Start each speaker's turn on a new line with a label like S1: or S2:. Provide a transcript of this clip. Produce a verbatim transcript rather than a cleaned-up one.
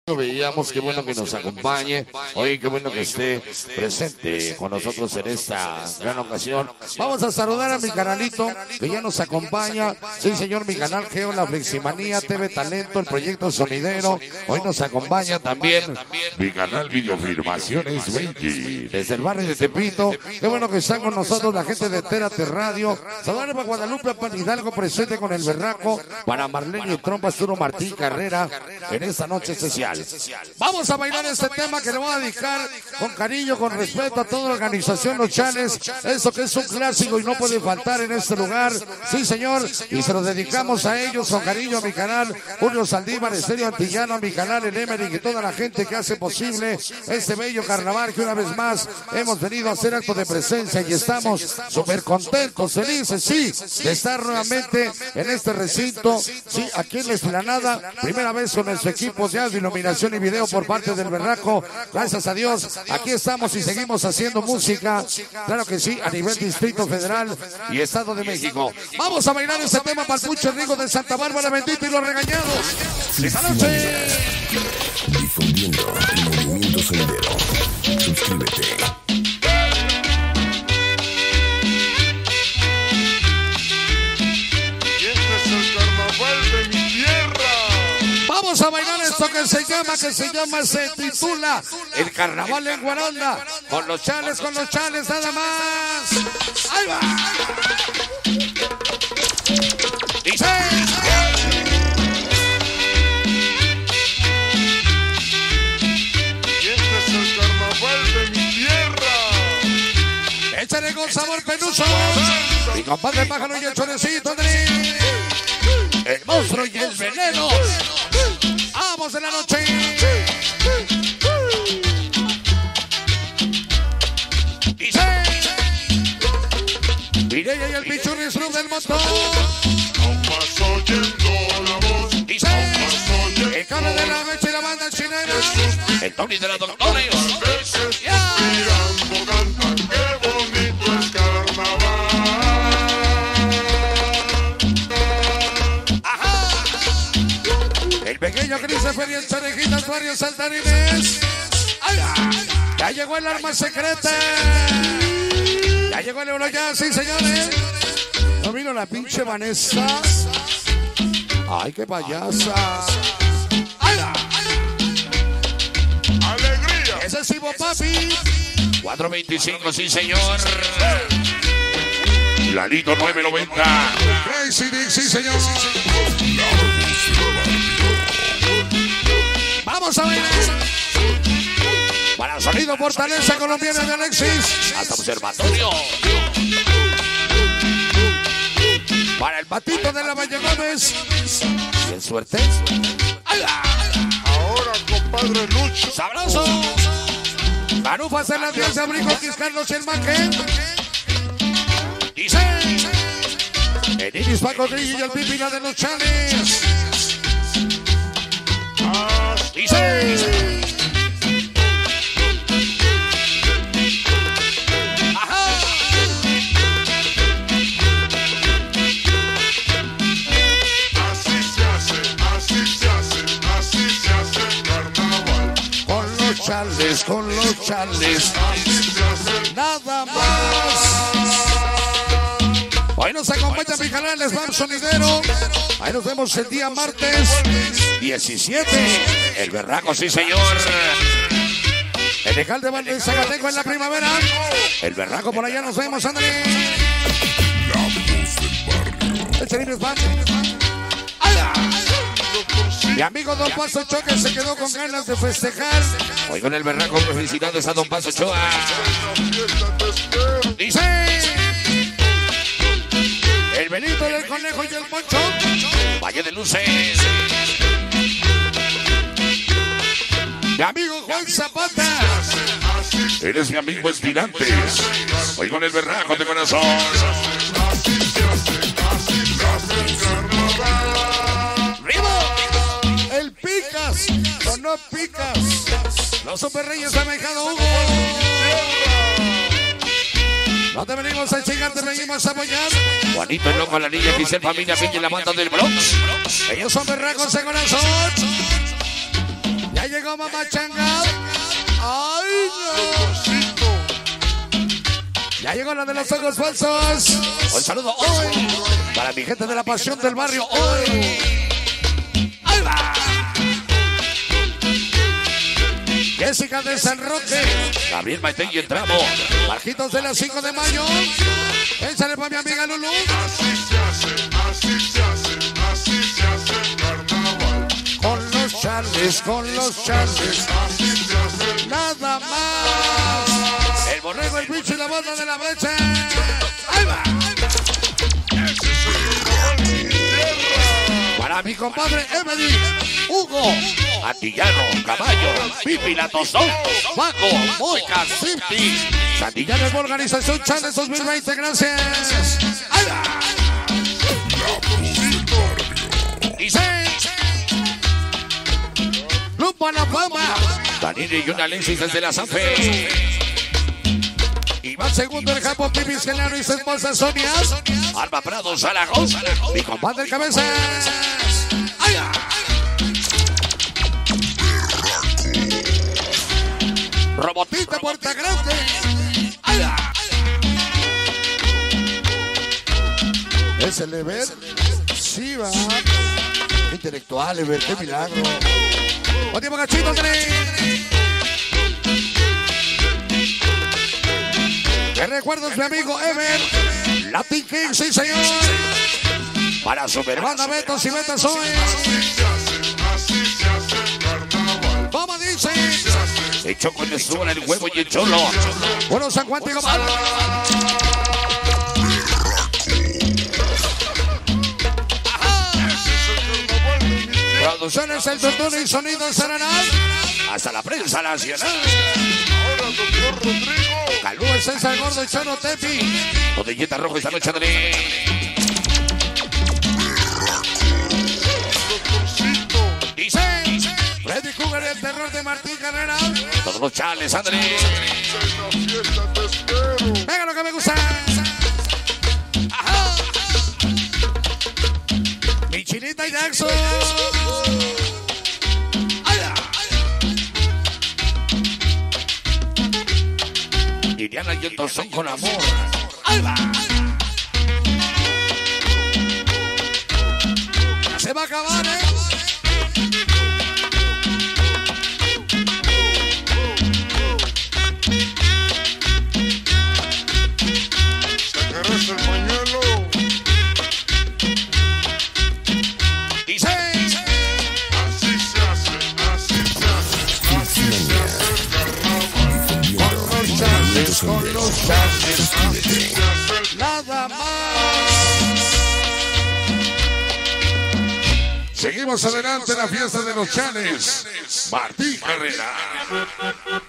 S1: Veíamos, qué bueno que nos acompañe, hoy qué bueno que esté presente con nosotros en esta gran ocasión. Vamos a saludar a mi canalito que ya nos acompaña, sí señor, mi canal Geo, la Fleximanía, T V Talento, el proyecto sonidero. Hoy nos acompaña también mi canal Videofilmaciones veinte, desde el barrio de Tepito. Qué bueno que están con nosotros la gente de Térate Radio. Saludar para Guadalupe, para Hidalgo, presente con el Berraco, para Marlene Trompa, Arturo Martín Carrera en esta noche especial. Vamos a bailar este tema que le voy a dedicar con cariño, con respeto a toda la organización Los Chales. Eso que es un clásico y no puede faltar en este lugar. Sí, señor. Y se lo dedicamos a ellos con cariño, a mi canal Julio Saldívar, Estéreo Antillano, a mi canal El Emerick y toda la gente que hace posible este bello carnaval que una vez más hemos venido a hacer acto de presencia y estamos súper contentos, felices, sí, de estar nuevamente en este recinto, sí, aquí en la Esplanada. Primera vez con nuestro equipo de audio, iluminación y video por parte del Berraco. Gracias a Dios, aquí estamos y seguimos haciendo música, claro que sí, a nivel Distrito Federal y Estado de México. Vamos a bailar este tema para el Pucho Rico de Santa Bárbara, bendito y los regañados. ¡Esta noche!
S2: Difundiendo el movimiento sonidero. Suscríbete.
S1: Vamos a bailar esto que se llama, que se llama, se titula El Carnaval en Guaranda. Con los chales, con los chales, nada más. ¡Ahí va! Dice.
S3: Y este es el carnaval de mi tierra.
S1: Échale con sabor penuso. Mi compadre Pájaro y el Chorecito, el monstruo y el veneno. Vamos de la noche. Dice. Mireya y el Pichurri Slum del montón.
S3: Aún más oyendo la voz.
S1: Dice. El cara de la mecha y la banda chilena. El Tony de la Doctores.
S3: A veces suspirando cantan. Qué bonito es carnaval.
S1: El pequeño Christopher y el Charejitas, varios saltarines. ¡Ay! Ya llegó el arma secreta. Ya llegó el euro ya, sí, señores. ¿No vino la pinche Vanessa? ¡Ay, qué payasa! ¡Ay!
S3: Alegría.
S1: Ese es Ivo Papi. cuatro veinticinco, sí, señor.
S3: Lalito nueve noventa.
S1: Crazy Dick, sí, señor. Vamos a bailar. Para el sonido Fortaleza Colombiana de Alexis. Hasta Observatorio. Para el Patito de la Valle Gómez. Bien suerte.
S3: Ahora, compadre Lucho.
S1: Sabroso. Garufas en la diez de abril, Carlos y el Maque. Dice. El Iris Paco Grillo y el Pipila de los Chales. Dice. Ajá.
S3: Así se hace, así se hace, así se hace carnaval.
S1: Con los chales, con los chales.
S3: Así se hace.
S1: Nada más. Hoy nos acompaña mi canal Slam Sonidero. Ahí nos vemos el día martes diecisiete. El Berraco, sí, señor. El Legal de Valle Zagateco en la primavera. El Berraco por allá, nos vemos, André. El Chelín es mi amigo Don Paso Ochoa, que se quedó con ganas de festejar. Hoy con el Berraco, felicidades a Don Paso Ochoa. Dice. El Benito del Conejo y el Poncho. Valle de Luces. Mi amigo Juan Zapata.
S3: Eres mi amigo Espirantes. Hoy con el Berraco de corazón. Así se hace, así se hace carnaval.
S1: ¡Rivo! El Picas. O no Picas. Los Super Reyes han dejado Hugo. No te venimos a chingar, te venimos a apoyar. Juanito el loco, la niña, Giselle, familia, Pinche, la banda del Bronx. Ellos son berracos de corazón. Ya llegó Mamá Changa. Ay, no. Ya llegó la de los ojos falsos. Un saludo hoy para mi gente de la pasión del barrio hoy. Ahí va. Jessica de San Roque. Gabriel Maite y entramos. Marquitos de las cinco de mayo. Échale para mi amiga Lulu.
S3: Así se hace, así se hace, así se hace el carnaval.
S1: Con los charles, con los charles.
S3: Así se hace el
S1: Nada más. El borrego, el bicho y la bota de la brecha. Ahí va. Para mi compadre Emily, Hugo, Antillano, Caballo, Pipi, La Tostón, Paco, Moica, Cinti. Santillano en organización Chales dos mil veinte, gracias. ¡Ahí va! Dice Lupa la Fama. Daniel y una Alexis desde la Sanfe. Iván Segundo, el Japo, Pipis Genaro y su esposa Sonia. Alba Prado, Zaragoza. Mi compadre Cabezas. ¡Ahí va! Robotita Puerta Grande. ¡Ahí va! ¿Es el Ever? Sí, va. Intelectual, Ever, qué milagro. Buen tiempo, Gachito, Andrés. ¿Qué recuerdos, mi amigo Ever? Latin King, sí, señor. Para su hermana Beto y Beto Soy.
S3: así se hace el carnaval.
S1: ¿Cómo dice?
S3: El Choco le suban el huevo y el cholo.
S1: Bueno, San Juan, digo, mal. Producciones El Tutún y Sonido Serenal. Hasta la prensa nacional.
S3: Ahora, doctor Rodrigo.
S1: Calú, el César Gordo y Chano Tepi.
S3: Botellita roja esta noche, Andrés. Doctorcito.
S1: Dice Freddy Cougar y el terror de Martín Carrera.
S3: Todos los chales, Andrés. En la fiesta te espero.
S1: Venga lo que me gusta. Ajá. Mi Chinita y Jackson.
S3: Liliana y el Tozón con amor.
S1: Ahí va. Se va a acabar, ¿eh?
S3: Sacarás el pañuelo.
S1: Dice.
S3: Así se hace, así se hace. Así se hace el carnaval.
S1: Con los chances, con los chances.
S3: Así se hace el
S1: Nada más. Seguimos adelante en la fiesta de los Chales. Martín Carrera.